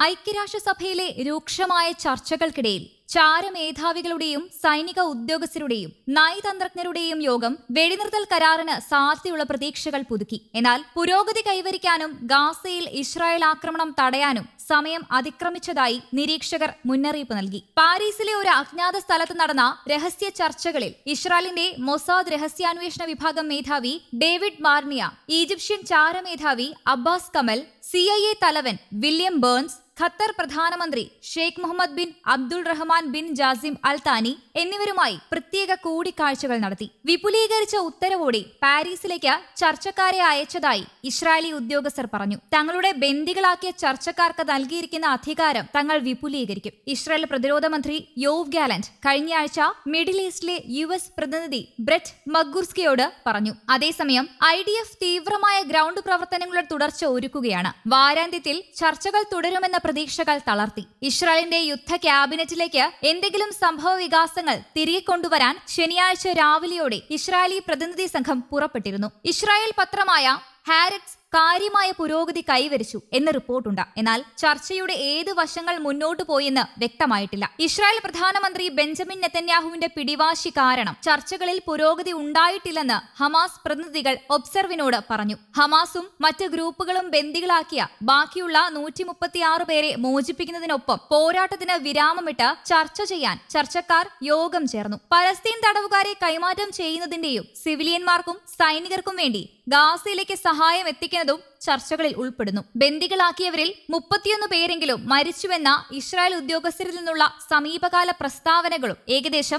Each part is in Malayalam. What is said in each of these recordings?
ഐക്യരാഷ്ട്രസഭയിലെ രൂക്ഷമായ ചർച്ചകൾക്കിടയിൽ ചാരമേധാവികളുടെയും സൈനിക ഉദ്യോഗസ്ഥരുടെയും നയതന്ത്രജ്ഞരുടെയും യോഗം വെടിനിർത്തൽ കരാറിന് സാധ്യതയുള്ള പ്രതീക്ഷകൾ പുതുക്കി. എന്നാൽ പുരോഗതി കൈവരിക്കാനും ഗാസയിൽ ഇസ്രായേൽ ആക്രമണം തടയാനും സമയം അതിക്രമിച്ചതായി നിരീക്ഷകർ മുന്നറിയിപ്പ് നൽകി. പാരീസിലെ ഒരു അജ്ഞാത സ്ഥലത്ത് നടന്ന രഹസ്യ ചർച്ചകളിൽ ഇസ്രായേലിന്റെ മൊസാദ് രഹസ്യാന്വേഷണ വിഭാഗം മേധാവി ഡേവിഡ് മാർണിയ, ഈജിപ്ഷ്യൻ ചാരമേധാവി അബ്ബാസ് കമൽ, CIA തലവൻ വില്യം ബേൺസ്, ഖത്തർ പ്രധാനമന്ത്രി Sheikh Mohammed bin Abdul Rahman bin Jassim Al Thani എന്നിവരുമായി പ്രത്യേക കൂടിക്കാഴ്ചകൾ നടത്തി. വിപുലീകരിച്ച ഉത്തരവോടെ പാരീസിലേക്ക് ചർച്ചക്കാരെ അയച്ചതായി ഇസ്രായേലി ഉദ്യോഗസ്ഥർ പറഞ്ഞു. തങ്ങളുടെ ബന്ദികളാക്കിയ ചർച്ചക്കാർക്ക് നൽകിയിരിക്കുന്ന അധികാരം തങ്ങൾ വിപുലീകരിക്കും. ഇസ്രായേൽ പ്രതിരോധ മന്ത്രി യോവ് ഗാലന്റ് കഴിഞ്ഞയാഴ്ച മിഡിൽ ഈസ്റ്റിലെ US പ്രതിനിധി ബ്രെറ്റ് മക്ഗുർസ്കിയോട് പറഞ്ഞു. അതേസമയം IDF തീവ്രമായ ഗ്രൗണ്ട് പ്രവർത്തനങ്ങളുടെ തുടർച്ച ഒരുക്കുകയാണ്. വാരാന്ത്യത്തിൽ ചർച്ചകൾ തുടരുമെന്ന പ്രതീക്ഷകൾ തളർത്തി. ഇസ്രായേലിന്റെ യുദ്ധ ക്യാബിനറ്റിലേക്ക് എന്തെങ്കിലും സംഭവ വികാസങ്ങൾ തിരികെ കൊണ്ടുവരാൻ ശനിയാഴ്ച രാവിലെയോടെ ഇസ്രായേലി പ്രതിനിധി സംഘം പുറപ്പെട്ടിരുന്നു. ഇസ്രായേൽ പത്രമായ ഹാരറ്റ്സ് കാര്യമായ പുരോഗതി കൈവരിച്ചു എന്ന് റിപ്പോർട്ടുണ്ട്. എന്നാൽ ചർച്ചയുടെ ഏത് വശങ്ങൾ മുന്നോട്ടു പോയെന്ന് വ്യക്തമായിട്ടില്ല. ഇസ്രായേൽ പ്രധാനമന്ത്രി ബെഞ്ചമിൻ നെതന്യാഹുവിന്റെ പിടിവാശി കാരണം ചർച്ചകളിൽ പുരോഗതി ഉണ്ടായിട്ടില്ലെന്ന് ഹമാസ് പ്രതിനിധികൾ ഒബ്സർവിനോട് പറഞ്ഞു. ഹമാസും മറ്റ് ഗ്രൂപ്പുകളും ബന്ദികളാക്കിയ ബാക്കിയുള്ള 136 പേരെ മോചിപ്പിക്കുന്നതിനൊപ്പം പോരാട്ടത്തിന് വിരാമമിട്ട് ചർച്ച ചെയ്യാൻ ചർച്ചക്കാർ യോഗം ചേർന്നു. പലസ്തീൻ തടവുകാരെ കൈമാറ്റം ചെയ്യുന്നതിന്റെയും സിവിലിയന്മാർക്കും സൈനികർക്കും വേണ്ടി ഗാസയിലേക്ക് സഹായം എത്തിക്കുന്നതും ചർച്ചകളിൽ ഉൾപ്പെടുന്നു. ബന്ദികളാക്കിയവരിൽ 31 പേരെങ്കിലും മരിച്ചുവെന്ന ഇസ്രായേൽ ഉദ്യോഗസ്ഥരിൽ നിന്നുള്ള സമീപകാല പ്രസ്താവനകളും ഏകദേശം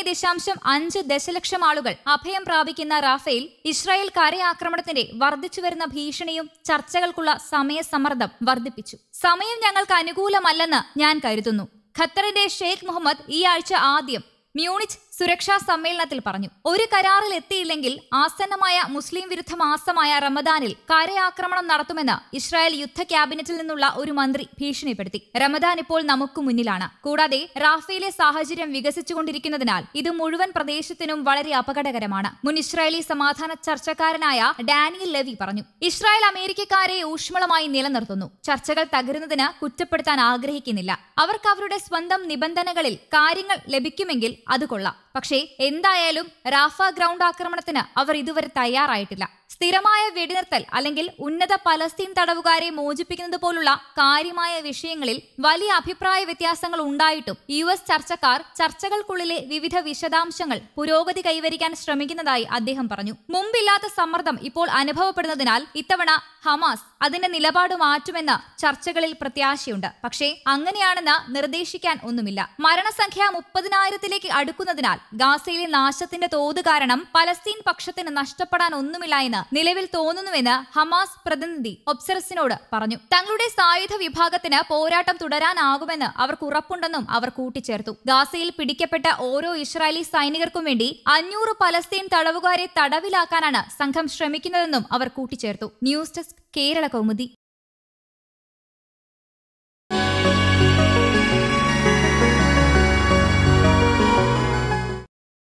1.5 ദശലക്ഷം ആളുകൾ അഭയം പ്രാപിക്കുന്ന റാഫേൽ ഇസ്രായേൽ കരയാക്രമണത്തിന്റെ വർദ്ധിച്ചുവരുന്ന ഭീഷണിയും ചർച്ചകൾക്കുള്ള സമയസമ്മർദ്ദം വർദ്ധിപ്പിച്ചു. സമയം ഞങ്ങൾക്ക് അനുകൂലമല്ലെന്ന് ഞാൻ കരുതുന്നു. ഖത്തറിന്റെ ഷെയ്ഖ് മുഹമ്മദ് ഈ ആഴ്ച ആദ്യം മ്യൂണിച്ച് സുരക്ഷാ സമ്മേളനത്തിൽ പറഞ്ഞു. ഒരു കരാറിൽ എത്തിയില്ലെങ്കിൽ ആസന്നമായ മുസ്ലിം വിരുദ്ധ മാസമായ റമദാനിൽ കരയാക്രമണം നടത്തുമെന്ന് ഇസ്രായേൽ യുദ്ധ ക്യാബിനറ്റിൽ നിന്നുള്ള ഒരു മന്ത്രി ഭീഷണിപ്പെടുത്തി. റമദാൻ ഇപ്പോൾ നമുക്ക് മുന്നിലാണ്. കൂടാതെ റാഫയിലെ സാഹചര്യം വികസിച്ചുകൊണ്ടിരിക്കുന്നതിനാൽ ഇത് മുഴുവൻ പ്രദേശത്തിനും വളരെ അപകടകരമാണ്. മുൻ ഇസ്രായേലി സമാധാന ചർച്ചക്കാരനായ ഡാനിയൽ ലെവി പറഞ്ഞു. ഇസ്രായേൽ അമേരിക്കക്കാരെ ഊഷ്മളമായി നിലനിർത്തുന്നു. ചർച്ചകൾ തകരുന്നതിന് കുറ്റപ്പെടുത്താൻ ആഗ്രഹിക്കുന്നില്ല. അവർക്ക് അവരുടെ സ്വന്തം നിബന്ധനകളിൽ കാര്യങ്ങൾ ലഭിക്കുമെങ്കിൽ അത് കൊള്ളാം. പക്ഷേ എന്തായാലും റാഫ ഗ്രൗണ്ട് ആക്രമണത്തിന് അവർ ഇതുവരെ തയ്യാറായിട്ടില്ല. സ്ഥിരമായ വെടിനിർത്തൽ അല്ലെങ്കിൽ ഉന്നത പലസ്തീൻ തടവുകാരെ മോചിപ്പിക്കുന്നത് പോലുള്ള കാര്യമായ വിഷയങ്ങളിൽ വലിയ അഭിപ്രായ വ്യത്യാസങ്ങൾ ഉണ്ടായിട്ടും US ചർച്ചക്കാർ ചർച്ചകൾക്കുള്ളിലെ വിവിധ വിശദാംശങ്ങൾ പുരോഗതി കൈവരിക്കാൻ ശ്രമിക്കുന്നതായി അദ്ദേഹം പറഞ്ഞു. മുമ്പില്ലാത്ത സമ്മർദ്ദം ഇപ്പോൾ അനുഭവപ്പെടുന്നതിനാൽ ഇത്തവണ ഹമാസ് അതിന്റെ നിലപാട് മാറ്റുമെന്ന് ചർച്ചകളിൽ പ്രത്യാശയുണ്ട്. പക്ഷേ അങ്ങനെയാണെന്ന് നിർദ്ദേശിക്കാൻ ഒന്നുമില്ല. മരണസംഖ്യ 30,000-ലേക്ക് അടുക്കുന്നതിനാൽ ഗാസയിലെ നാശത്തിന്റെ തോത് കാരണം പലസ്തീൻ പക്ഷത്തിന് നഷ്ടപ്പെടാൻ ഒന്നുമില്ല എന്ന് നിലവിൽ തോന്നുന്നുവെന്ന് ഹമാസ് പ്രതിനിധി ഒബ്സർസിനോട് പറഞ്ഞു. തങ്ങളുടെ സായുധ വിഭാഗത്തിന് പോരാട്ടം തുടരാനാകുമെന്ന് അവർക്ക് ഉറപ്പുണ്ടെന്നും അവർ കൂട്ടിച്ചേർത്തു. ഗാസയിൽ പിടിക്കപ്പെട്ട ഓരോ ഇസ്രായേലി സൈനികർക്കും വേണ്ടി 500 പലസ്തീൻ തടവുകാരെ തടവിലാക്കാനാണ് സംഘം ശ്രമിക്കുന്നതെന്നും അവർ കൂട്ടിച്ചേർത്തു. News desk Kerala Kaumudi.